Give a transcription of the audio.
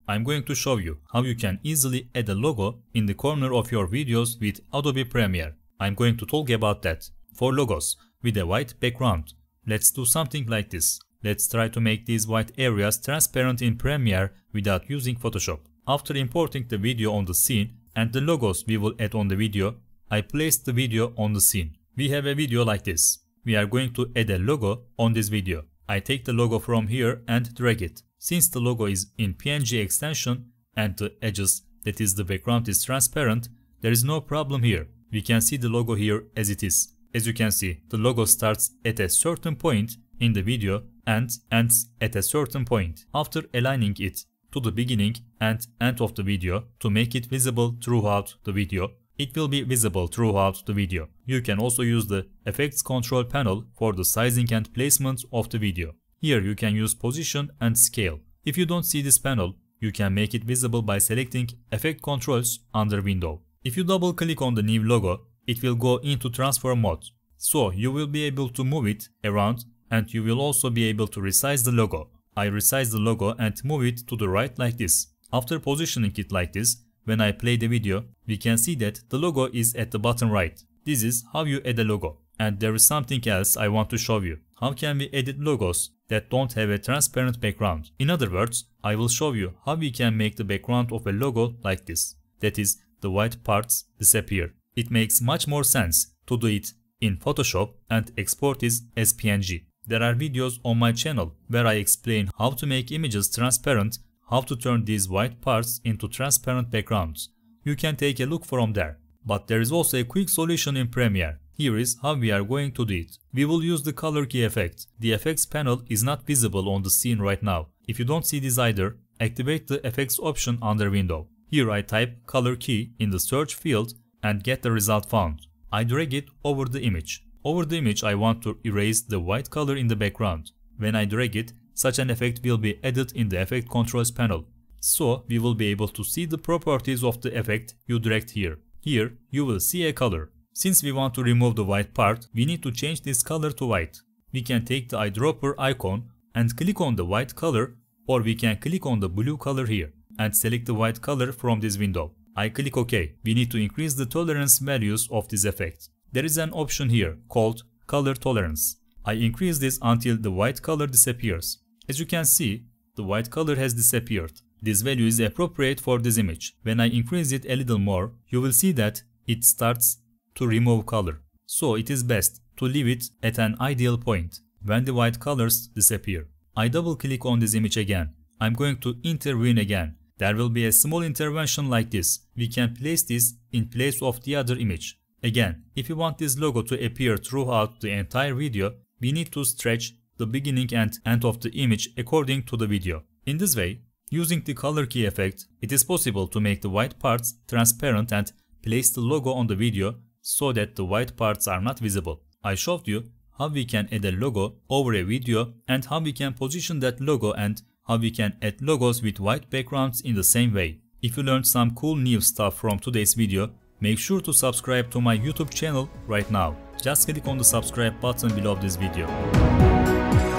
I'm going to show you how you can easily add a logo in the corner of your videos with Adobe Premiere. I'm going to talk about that. For logos with a white background, let's do something like this. Let's try to make these white areas transparent in Premiere without using Photoshop. After importing the video on the scene and the logos we will add on the video, I place the video on the scene. We have a video like this. We are going to add a logo on this video. I take the logo from here and drag it. Since the logo is in PNG extension and the edges, that is the background, is transparent, there is no problem here. We can see the logo here as it is. As you can see, the logo starts at a certain point in the video and ends at a certain point. After aligning it to the beginning and end of the video to make it visible throughout the video, it will be visible throughout the video. You can also use the Effects Control panel for the sizing and placement of the video. Here you can use position and scale. If you don't see this panel, you can make it visible by selecting Effect Controls under Window. If you double click on the new logo, it will go into transfer mode. So you will be able to move it around and you will also be able to resize the logo. I resize the logo and move it to the right like this. After positioning it like this, when I play the video, we can see that the logo is at the bottom right. This is how you add a logo. And there is something else I want to show you. How can we edit logos that don't have a transparent background? In other words, I will show you how we can make the background of a logo like this. That is, the white parts disappear. It makes much more sense to do it in Photoshop and export it as PNG. There are videos on my channel where I explain how to make images transparent, how to turn these white parts into transparent backgrounds. You can take a look from there. But there is also a quick solution in Premiere. Here is how we are going to do it. We will use the color key effect. The effects panel is not visible on the scene right now. If you don't see this either, activate the effects option under Window. Here I type color key in the search field and get the result found. I drag it over the image. Over the image I want to erase the white color in the background. When I drag it, such an effect will be added in the Effect Controls panel. So we will be able to see the properties of the effect you dragged here. Here you will see a color. Since we want to remove the white part, we need to change this color to white. We can take the eyedropper icon and click on the white color, or we can click on the blue color here and select the white color from this window. I click OK. We need to increase the tolerance values of this effect. There is an option here called Color Tolerance. I increase this until the white color disappears. As you can see, the white color has disappeared. This value is appropriate for this image. When I increase it a little more, you will see that it starts to remove color. So it is best to leave it at an ideal point when the white colors disappear. I double click on this image again. I'm going to intervene again. There will be a small intervention like this. We can place this in place of the other image. Again, if you want this logo to appear throughout the entire video, we need to stretch the beginning and end of the image according to the video. In this way, using the color key effect, it is possible to make the white parts transparent and place the logo on the video so that the white parts are not visible. I showed you how we can add a logo over a video and how we can position that logo and how we can add logos with white backgrounds in the same way. If you learned some cool new stuff from today's video, make sure to subscribe to my YouTube channel right now. Just click on the subscribe button below this video.